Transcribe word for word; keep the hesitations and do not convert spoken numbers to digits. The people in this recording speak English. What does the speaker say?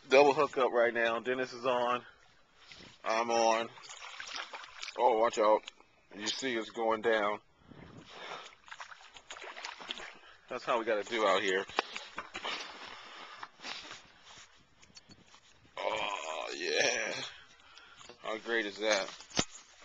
double hookup right now. Dennis is on. I'm on. Oh, watch out. You see it's going down. That's how we got to do out here. Oh, yeah. How great is that?